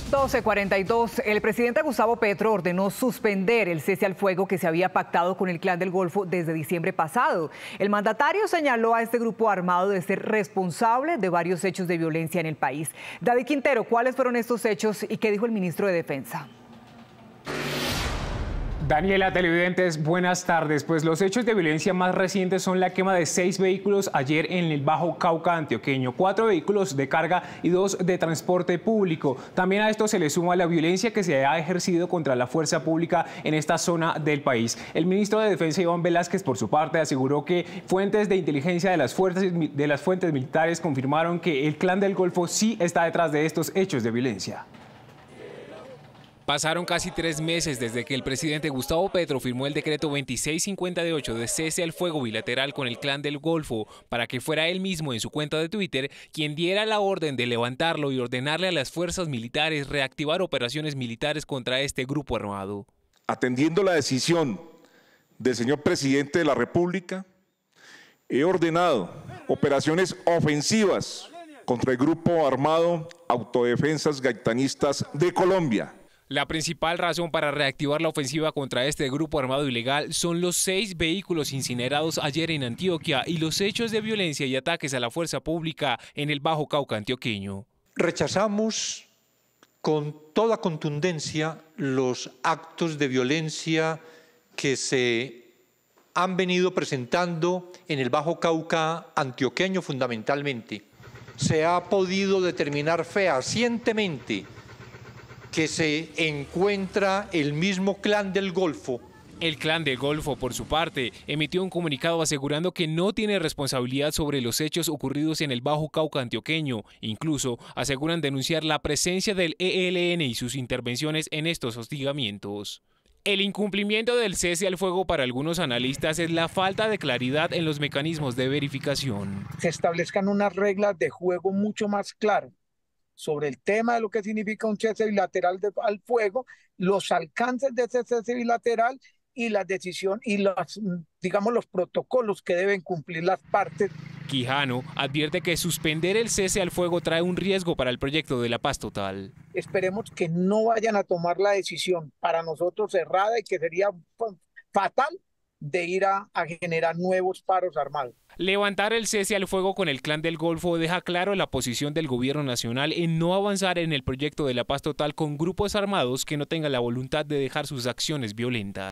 12:42. El presidente Gustavo Petro ordenó suspender el cese al fuego que se había pactado con el Clan del Golfo desde diciembre pasado. El mandatario señaló a este grupo armado de ser responsable de varios hechos de violencia en el país. David Quintero, ¿cuáles fueron estos hechos y qué dijo el ministro de Defensa? Daniela, televidentes, buenas tardes. Pues los hechos de violencia más recientes son la quema de 6 vehículos ayer en el Bajo Cauca antioqueño, 4 vehículos de carga y 2 de transporte público. También a esto se le suma la violencia que se ha ejercido contra la fuerza pública en esta zona del país. El ministro de Defensa, Iván Velázquez, por su parte, aseguró que fuentes de inteligencia de las fuentes militares confirmaron que el Clan del Golfo sí está detrás de estos hechos de violencia. Pasaron casi 3 meses desde que el presidente Gustavo Petro firmó el decreto 2658 de cese al fuego bilateral con el Clan del Golfo para que fuera él mismo en su cuenta de Twitter quien diera la orden de levantarlo y ordenarle a las fuerzas militares reactivar operaciones militares contra este grupo armado. Atendiendo la decisión del señor presidente de la República, he ordenado operaciones ofensivas contra el grupo armado Autodefensas Gaitanistas de Colombia. La principal razón para reactivar la ofensiva contra este grupo armado ilegal son los 6 vehículos incinerados ayer en Antioquia y los hechos de violencia y ataques a la fuerza pública en el Bajo Cauca antioqueño. Rechazamos con toda contundencia los actos de violencia que se han venido presentando en el Bajo Cauca antioqueño fundamentalmente. Se ha podido determinar fehacientemente que se encuentra el mismo Clan del Golfo. El Clan del Golfo, por su parte, emitió un comunicado asegurando que no tiene responsabilidad sobre los hechos ocurridos en el Bajo Cauca antioqueño. Incluso aseguran denunciar la presencia del ELN y sus intervenciones en estos hostigamientos. El incumplimiento del cese al fuego para algunos analistas es la falta de claridad en los mecanismos de verificación. Se establezcan unas reglas de juego mucho más claras sobre el tema de lo que significa un cese bilateral al fuego, los alcances de ese cese bilateral y la decisión y los protocolos que deben cumplir las partes. Quijano advierte que suspender el cese al fuego trae un riesgo para el proyecto de la paz total. Esperemos que no vayan a tomar la decisión para nosotros errada y que sería fatal de ir a generar nuevos paros armados. Levantar el cese al fuego con el Clan del Golfo deja claro la posición del gobierno nacional en no avanzar en el proyecto de la paz total con grupos armados que no tengan la voluntad de dejar sus acciones violentas.